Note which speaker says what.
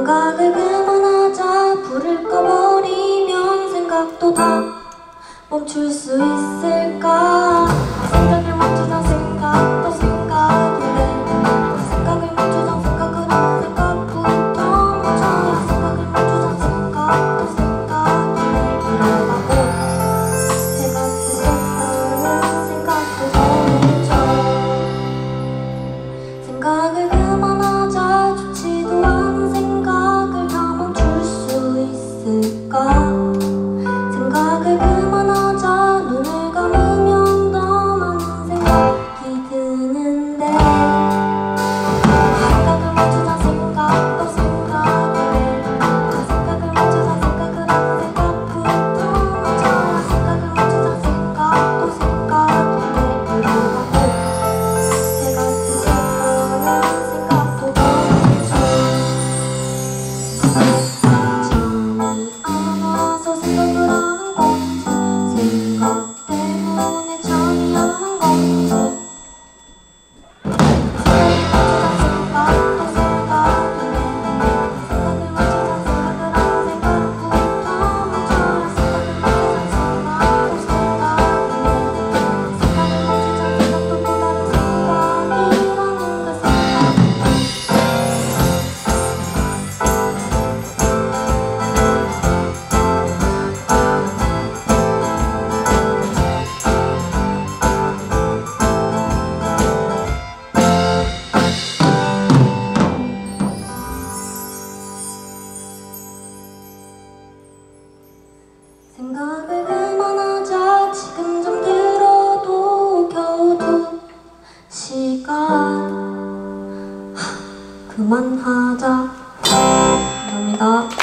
Speaker 1: 생각을 그만하자. 불을 꺼버리면 생각도 다 멈출 수 있을까? 생각을 멈추자. 생각도 생각인데 생각을 멈추자. 생각을 하는 생각부터 멈춰야 생각을 멈추자. 생각도 생각인데 일어나고 해가 뜨겠다는 생각도 멈춰. 생각을 그만하자. 좋지도 않은 생각을 다 멈출 수 있을까? 생각을 그만하자. 눈을 감으면 더 많은 생각이 드는데 생각을 멈추자. 생각도 생각인데 생각을 멈추자. 생각을 하는 생각부터 멈춰야 생각을 멈추자. 생각도 생각인데 일어나고 해가 뜨겠다는 생각도 멈춰. 잠이 안 와서 생각을 하는 건지 생각 때문에 잠이 안 오는 건지 생각도 생각인데 생각을 멈추자. 생각을 하는 생각부터 멈춰야 생각을 멈추자. 생각도 생각인데 생각을 멈추자. 생각도 또 다른 생각이라는 그 생각. 생각을 그만하자. 지금 잠들어도 겨우 2시간. 그만하자. 감사합니다.